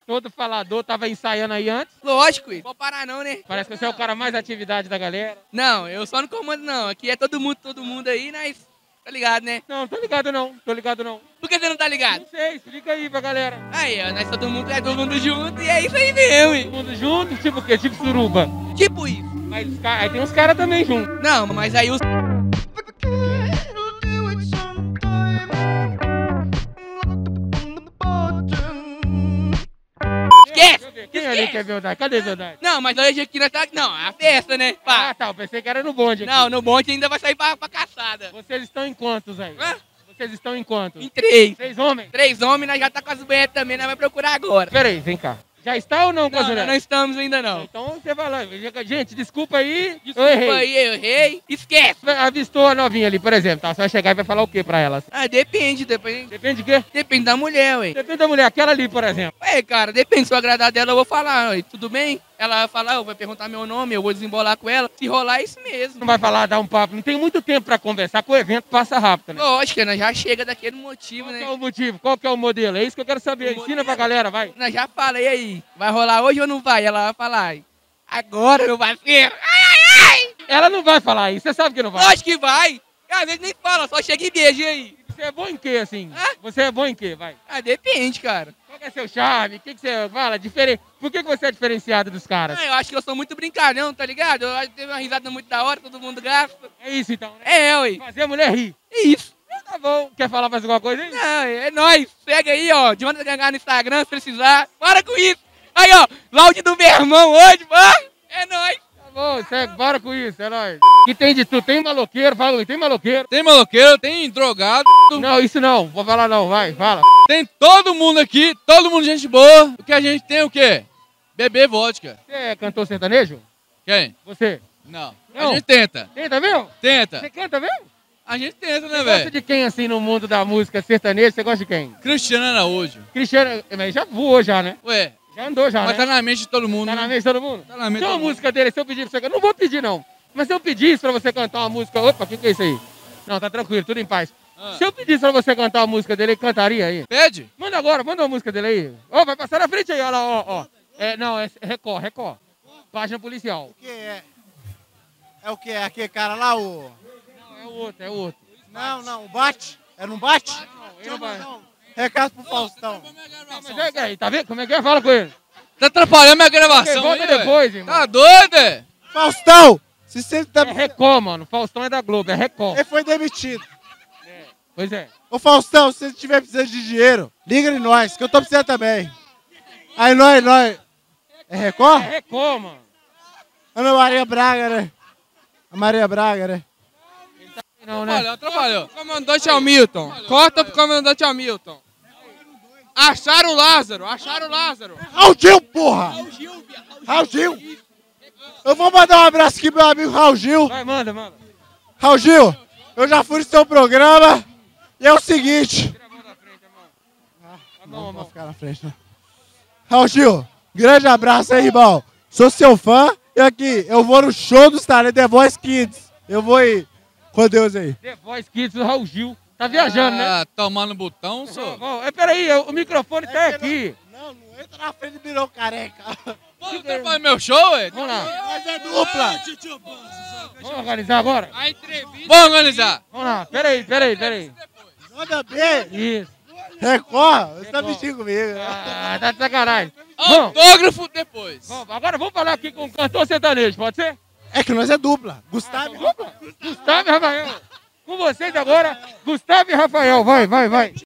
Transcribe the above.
Todo falador, tava ensaiando aí antes. Lógico, não vou parar não, né? Parece que você é o cara mais atividade da galera. Não, eu só não comando não. Aqui é todo mundo aí, mas tá ligado, né? Não, tô ligado não, tô ligado não. Por que você não tá ligado? Não sei, explica aí pra galera. Aí, ó, nós todo mundo junto e é isso aí mesmo, hein? Todo mundo junto, tipo o quê? Tipo suruba. Tipo isso. Mas aí tem uns caras também junto. Não, mas aí os... Esquece! Quem ali quer verdade? Cadê verdade? Não, mas hoje aqui nós tá... Não, é a festa, né? Pá. Ah, tá, eu pensei que era no bonde aqui. Não, no bonde ainda vai sair pra caçada. Vocês estão em quantos aí? Hã? Vocês estão em quantos? Em 3. 3 homens? 3 homens, nós já tá com as banheiras também, nós vamos procurar agora. Pera aí, vem cá. Já está ou não com as Não, nós mulheres? não estamos ainda não. Então você vai lá. Gente, desculpa aí. Desculpa eu errei. aí, eu errei. Esquece. Avistou a novinha ali, por exemplo, tá? Você vai chegar e vai falar o que pra elas? Ah, depende. Depende de quê? Depende da mulher, ué. Depende da mulher, aquela ali, por exemplo. Ué, cara, depende. Se eu agradar dela, eu vou falar, ué, tudo bem? Ela vai falar, vai perguntar meu nome, eu vou desembolar com ela. Se rolar, é isso mesmo. Não vai falar, dar um papo. Não tem muito tempo pra conversar, que o evento passa rápido, né? Lógico, nós já chega daquele motivo, Qual que é né? o motivo? Qual que é o modelo? É isso que eu quero saber. Ensina pra galera, vai. Nós já fala, e aí? Vai rolar hoje ou não vai? Ela vai falar, agora, meu parceiro. Ela não vai falar isso, você sabe que não vai. Lógico que vai. Às vezes nem fala, só chega e beija e aí. Você é bom em quê, assim? Hã? Você é bom em quê, vai? Ah, depende, cara. Qual que é seu charme? O que você fala? Por que você é diferenciado dos caras? Ah, eu acho que eu sou muito brincalhão, tá ligado? Eu acho que teve uma risada muito da hora, todo mundo gasta. É isso então, né? É, ué. Fazer a mulher rir. É isso. Tá bom. Quer falar mais alguma coisa aí? Não, é nóis. Segue aí, ó. De onde ganhar no Instagram, se precisar. Para com isso. Aí, ó. Laude do meu irmão hoje, mano. É nóis. Tá bom, segue, bora com isso, é nóis. Que tem de tudo, tem maloqueiro, fala aí, tem maloqueiro. Tem maloqueiro, tem drogado, Não, isso não, vou falar não, vai, fala. tem todo mundo aqui, todo mundo gente boa. O que a gente tem é o quê? Beber vodka. Você é cantor sertanejo? Quem? Você? Não. Não. A gente tenta. Tenta mesmo? Tenta. Você canta mesmo? A gente tenta, né, Você gosta velho? de quem assim no mundo da música sertaneja? Você gosta de quem? Cristiano Araújo. Cristiano, mas já voou já, né? Ué, Já andou já, mas né? tá na mente de todo mundo. Tá na né? mente de todo mundo? Tá na mente de Tem uma todo mundo. música dele, se eu pedir pra você cantar, não vou pedir não. Mas se eu pedisse pra você cantar uma música, opa, o que é isso aí? Não, tá tranquilo, tudo em paz. Ah. Se eu pedisse pra você cantar uma música dele, ele cantaria aí? Pede? Manda agora, manda uma música dele aí. Ó, vai passar na frente aí, ó lá, ó. Não, é Record. Página policial. O que é? É o que? É aquele cara lá, o... Não, é o outro. Não, o bate? É não bate? Ele não vai. Recado pro Faustão. Mas é aí, tá vendo? Como é que é? Fala com ele. Tá atrapalhando minha gravação Volta aí, velho. depois, irmão. Tá doido, é? Faustão! Se você tá... É Record, mano. Faustão é da Globo, é Record. Ele foi demitido. Pois é. Ô Faustão, se você estiver precisando de dinheiro, liga em nós, que eu tô precisando também. Aí nós... É Record? É Record, mano. Ana Maria Braga, né? A Maria Braga, né? Não, né? Atrapalhou. Comandante Hamilton. Corta pro comandante Hamilton. Acharam o Lázaro. Raul Gil, porra! Raul Gil! Eu vou mandar um abraço aqui pro meu amigo Raul Gil. Vai, manda. Raul Gil, eu já fui no seu programa e é o seguinte... Tira a mão da frente, irmão. Tá Não bom, vou irmão. ficar na frente, não. Raul Gil, grande abraço aí, irmão. Sou seu fã e aqui, eu vou no show dos talentos The Voice Kids. Eu vou ir com Deus aí. The Voice Kids do Raul Gil. Tá viajando, né? Ah, tomando botão, só. Peraí, o microfone tá aqui. Não entra na frente e virou careca. Pô, atrapalhou meu show, ué? Vamos lá. Mas é dupla. Vamos organizar agora? A entrevista. Vamos organizar. Vamos lá. Peraí. Manda bem. Isso. Record, você tá mexendo comigo. Ah, tá de sacanagem. Bom, Autógrafo depois. agora vamos falar aqui com o cantor sertanejo, pode ser? É que nós é dupla. Gustavo. Gustavo e Rafael. Com vocês agora, Gustavo e Rafael. Vai.